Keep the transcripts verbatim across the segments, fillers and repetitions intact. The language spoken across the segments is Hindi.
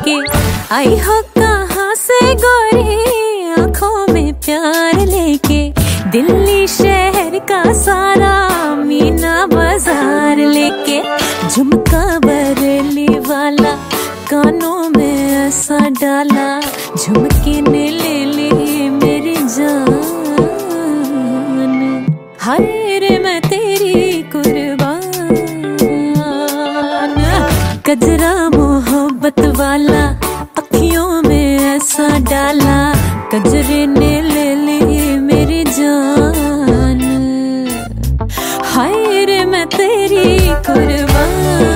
लेके आई हो कहाँ से गोरी, आंखों में प्यार लेके दिल्ली शहर का सारा मीना बाजार लेके झुमका बरेली वाला कानों में ऐसा डाला, झुमके ने ले ली मेरी जान। हाय रे मैं तेरी कुर्बान, गजरा मोहब्बत वाला अखियों में ऐसा डाला, गजरे ने ले ली मेरी जान। हाय रे मैं तेरी कुर्बान।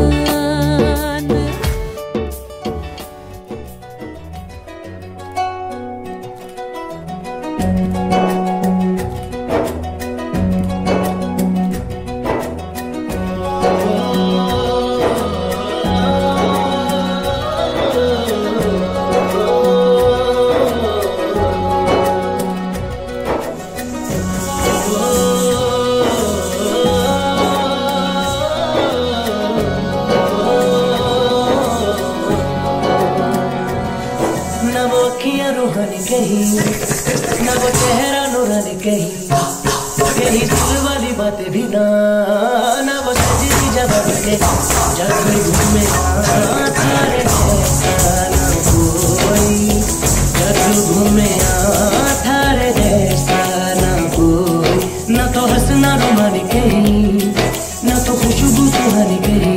रूहानी कहीं ना वो चेहरा नूरानी कहीं, यही दिल वाली बातें भी ना ना वो सजी जवाब के जब घूमे थारे जैसा ना कोई, जब घूमे थारे जैसा ना कोई। ना तो हंसना रुमानी कहीं, ना तो खुशबू सुहानी कहीं,